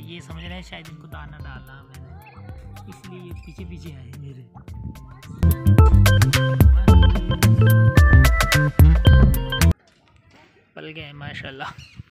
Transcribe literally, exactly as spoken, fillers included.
ये समझ रहे हैं शायद इनको दाना डालना मैंने, इसलिए ये पीछे पीछे आए मेरे। पल गए माशाल्लाह।